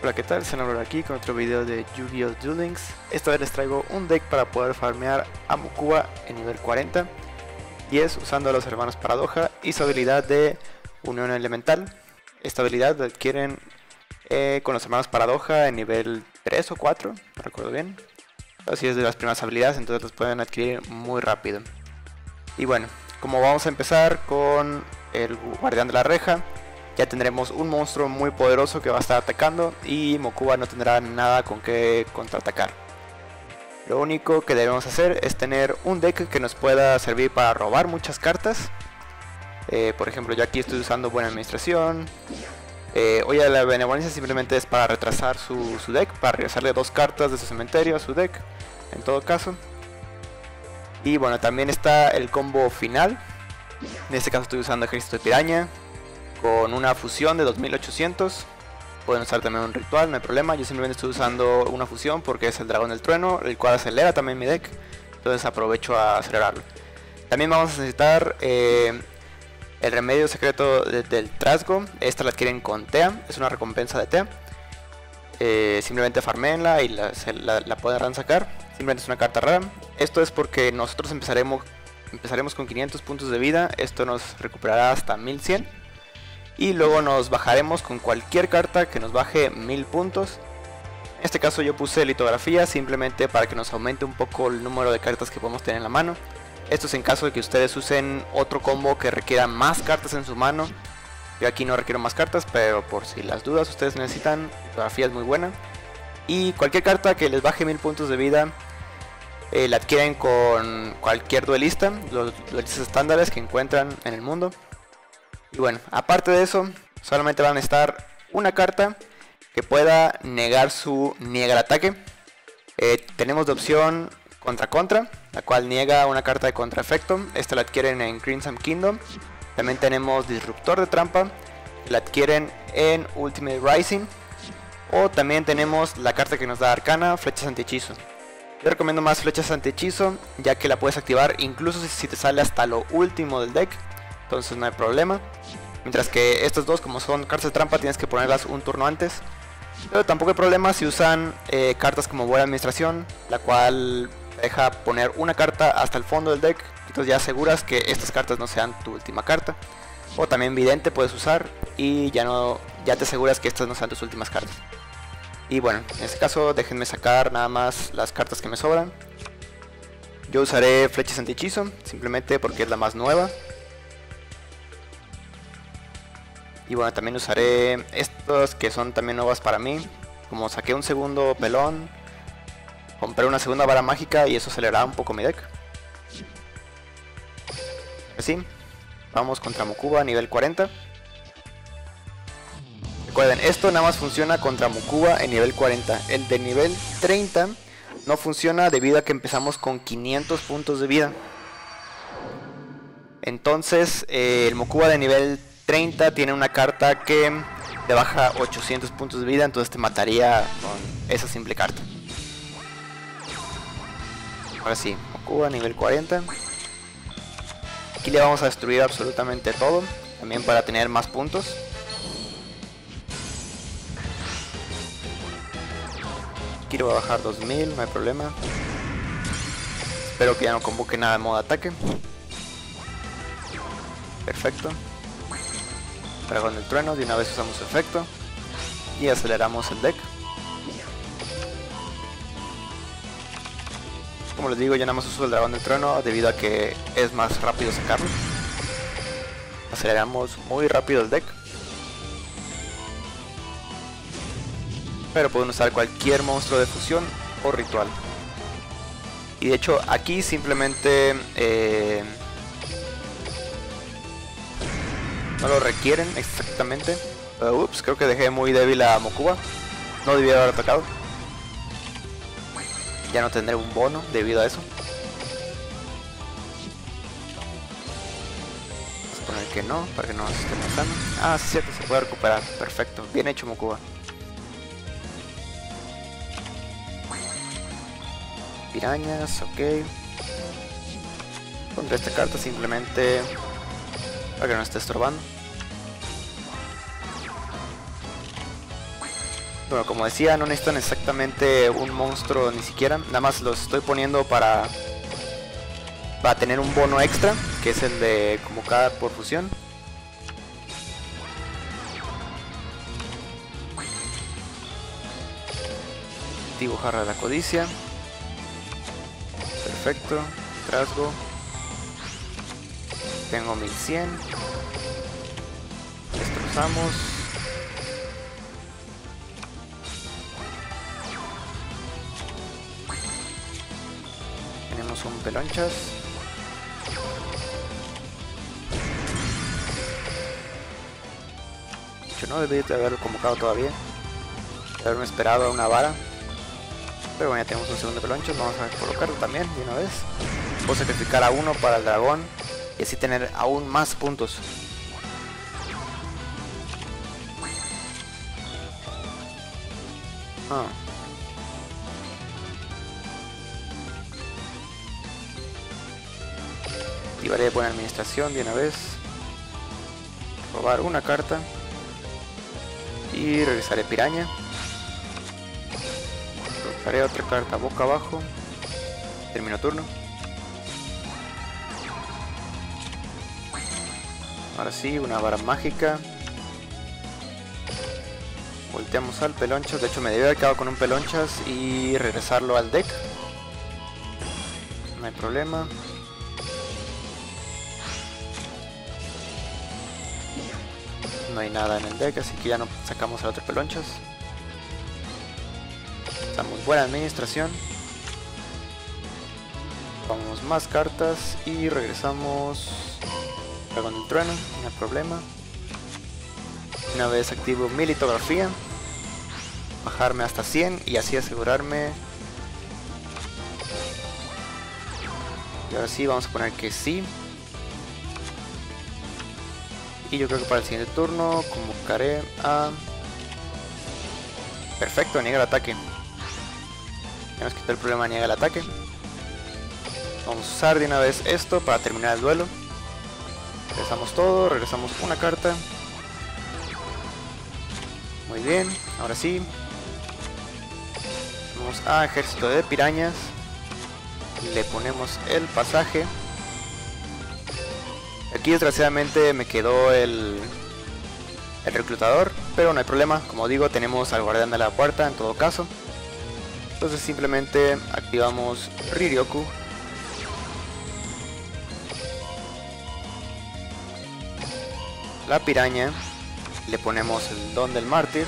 Hola, ¿qué tal? Senabro aquí con otro video de Yu-Gi-Oh! Duel Links. Esta vez les traigo un deck para poder farmear a Mokuba en nivel 40 y es usando a los hermanos Paradoja y su habilidad de Unión Elemental. Esta habilidad la adquieren con los hermanos Paradoja en nivel 3 o 4, no recuerdo bien. Así es de las primeras habilidades, entonces las pueden adquirir muy rápido. Y bueno, como vamos a empezar con el Guardián de la Reja, ya tendremos un monstruo muy poderoso que va a estar atacando y Mokuba no tendrá nada con que contraatacar. Lo único que debemos hacer es tener un deck que nos pueda servir para robar muchas cartas. Por ejemplo, yo aquí estoy usando Buena Administración. Oye, la Benevolencia simplemente es para retrasar su deck, para regresarle 2 cartas de su cementerio a su deck, en todo caso. Y bueno, también está el combo final. En este caso estoy usando Ejército de Piraña con una fusión de 2800. Pueden usar también un ritual, no hay problema. Yo simplemente estoy usando una fusión porque es el Dragón del Trueno, el cual acelera también mi deck. Entonces aprovecho a acelerarlo. También vamos a necesitar el remedio secreto del Trasgo. Esta la adquieren con TEA, es una recompensa de TEA. Simplemente farmeenla y la podrán sacar. Simplemente es una carta rara. Esto es porque nosotros empezaremos con 500 puntos de vida. Esto nos recuperará hasta 1100. Y luego nos bajaremos con cualquier carta que nos baje 1000 puntos. En este caso yo puse litografía simplemente para que nos aumente un poco el número de cartas que podemos tener en la mano. Esto es en caso de que ustedes usen otro combo que requiera más cartas en su mano. Yo aquí no requiero más cartas, pero por si las dudas ustedes necesitan, litografía es muy buena. Y cualquier carta que les baje 1000 puntos de vida la adquieren con cualquier duelista, los duelistas estándares que encuentran en el mundo. Y bueno, aparte de eso, solamente van a necesitar una carta que pueda negar su niega el ataque. Tenemos de opción contra, la cual niega una carta de contraefecto. Esta la adquieren en Crimson Kingdom. También tenemos Disruptor de Trampa, la adquieren en Ultimate Rising. O también tenemos la carta que nos da Arcana, Flechas Antihechizo. Yo recomiendo más Flechas Antihechizo, ya que la puedes activar incluso si te sale hasta lo último del deck. Entonces no hay problema. Mientras que estos dos, como son cartas de trampa, tienes que ponerlas un turno antes. Pero tampoco hay problema si usan cartas como Buena Administración, la cual deja poner una carta hasta el fondo del deck. Entonces ya aseguras que estas cartas no sean tu última carta. O también Vidente puedes usar y ya te aseguras que estas no sean tus últimas cartas. Y bueno, en este caso déjenme sacar nada más las cartas que me sobran. Yo usaré Flechas Antihechizo, simplemente porque es la más nueva. Y bueno, también usaré estos que son también nuevas para mí. Como saqué un segundo pelón, compré una segunda vara mágica y eso acelerará un poco mi deck. Así, vamos contra Mokuba a nivel 40. Recuerden, esto nada más funciona contra Mokuba en nivel 40. El de nivel 30 no funciona debido a que empezamos con 500 puntos de vida. Entonces el Mokuba de nivel 30 tiene una carta que te baja 800 puntos de vida, entonces te mataría con esa simple carta. Ahora sí, Mokuba nivel 40. Aquí le vamos a destruir absolutamente todo, también para tener más puntos. Aquí le voy a bajar 2000, no hay problema. Espero que ya no convoque nada de modo ataque. Perfecto. Dragón del Trueno, de una vez usamos su efecto y aceleramos el deck. Como les digo, yo nada más uso el Dragón del Trueno debido a que es más rápido sacarlo. Aceleramos muy rápido el deck, pero pueden usar cualquier monstruo de fusión o ritual. Y de hecho aquí simplemente no lo requieren exactamente. Ups, creo que dejé muy débil a Mokuba. No debía haber atacado. Ya no tendré un bono debido a eso. Vamos a poner que no, para que no nos esté matando. Ah, sí, cierto, se puede recuperar. Perfecto, bien hecho Mokuba. Pirañas, ok. Pondré esta carta simplemente para que no esté estorbando. Bueno, como decía, no necesitan exactamente un monstruo ni siquiera, nada más los estoy poniendo para tener un bono extra, que es el de convocar por fusión. Activo Jarra de la Codicia. Perfecto, trasgo. Tengo 1100. Destrozamos. Tenemos un pelonchas. Yo no debí de haberlo convocado todavía. De haberme esperado a una vara. Pero bueno, ya tenemos un segundo pelonchas. Vamos a colocarlo también de una vez. Puedo sacrificar a uno para el dragón y así tener aún más puntos. Activaré buena administración de una vez. Robar una carta. Y regresaré piraña. Colocaré otra carta boca abajo. Termino turno. Ahora sí, una vara mágica. Volteamos al pelonchas. De hecho me debía haber quedado con un pelonchas y regresarlo al deck. No hay problema. No hay nada en el deck, así que ya no sacamos el otro pelonchas. Damos buena administración. Vamos más cartas y regresamos Dragón del Trueno, no hay problema. Una vez activo mi litografía, bajarme hasta 100 y así asegurarme. Y ahora sí vamos a poner que sí. Y yo creo que para el siguiente turno convocaré a... Perfecto, niega el ataque. Ya nos quitó el problema, niega el ataque. Vamos a usar de una vez esto para terminar el duelo. Regresamos todo, regresamos una carta. Muy bien, ahora sí. Vamos a ejército de pirañas. Le ponemos el pasaje. Aquí desgraciadamente me quedó el reclutador, pero no hay problema, como digo, tenemos al guardián de la puerta en todo caso. Entonces simplemente activamos Riryoku. La piraña, le ponemos el don del mártir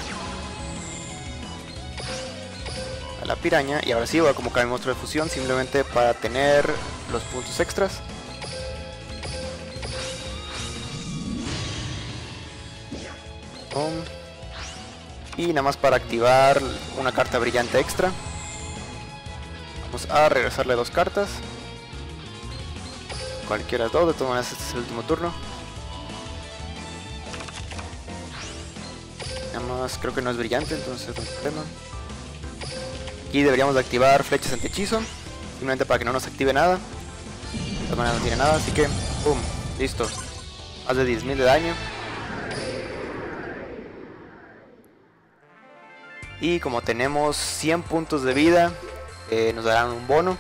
a la piraña y ahora sí voy a convocar el monstruo de fusión simplemente para tener los puntos extras. Y nada más para activar una carta brillante extra. Vamos a regresarle dos cartas. Cualquiera de dos, de todas maneras este es el último turno. Nada más creo que no es brillante, entonces no hay problema. Aquí deberíamos de activar flechas anti-hechizo, simplemente para que no nos active nada. De todas maneras no tiene nada, así que ¡pum! Listo. Más de 10.000 de daño. Y como tenemos 100 puntos de vida, nos darán un bono.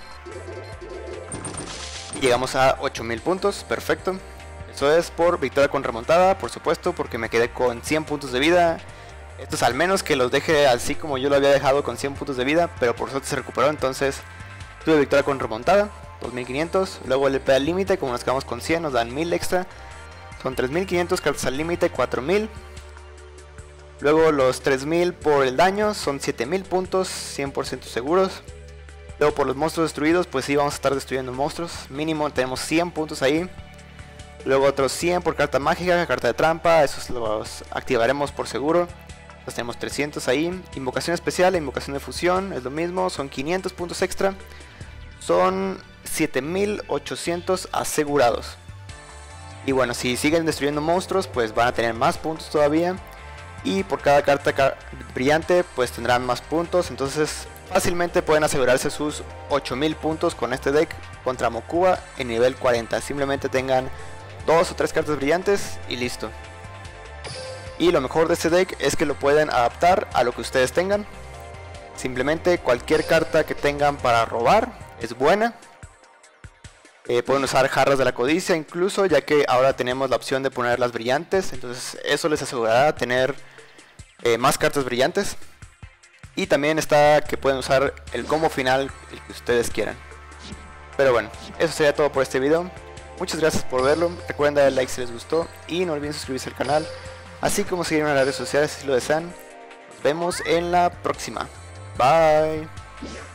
Y llegamos a 8000 puntos, perfecto. Eso es por victoria con remontada, por supuesto, porque me quedé con 100 puntos de vida. Esto es al menos que los deje así como yo lo había dejado con 100 puntos de vida, pero por suerte se recuperó, entonces tuve victoria con remontada, 2500. Luego el EP al límite, como nos quedamos con 100, nos dan 1000 extra. Son 3500, cartas al límite, 4000. Luego los 3000 por el daño, son 7000 puntos, 100% seguros. Luego por los monstruos destruidos, pues sí vamos a estar destruyendo monstruos. Mínimo tenemos 100 puntos ahí. Luego otros 100 por carta mágica, carta de trampa, esos los activaremos por seguro. Entonces tenemos 300 ahí. Invocación especial, invocación de fusión, es lo mismo, son 500 puntos extra. Son 7800 asegurados. Y bueno, si siguen destruyendo monstruos, pues van a tener más puntos todavía. Y por cada carta brillante pues tendrán más puntos. Entonces fácilmente pueden asegurarse sus 8000 puntos con este deck contra Mokuba en nivel 40. Simplemente tengan 2 o 3 cartas brillantes y listo. Y lo mejor de este deck es que lo pueden adaptar a lo que ustedes tengan. Simplemente cualquier carta que tengan para robar es buena. Pueden usar jarras de la codicia incluso, ya que ahora tenemos la opción de poner las brillantes. Entonces eso les asegurará tener más cartas brillantes. Y también está que pueden usar el combo final, el que ustedes quieran. Pero bueno, eso sería todo por este video. Muchas gracias por verlo. Recuerden darle like si les gustó. Y no olviden suscribirse al canal. Así como seguirme en las redes sociales si lo desean. Nos vemos en la próxima. Bye.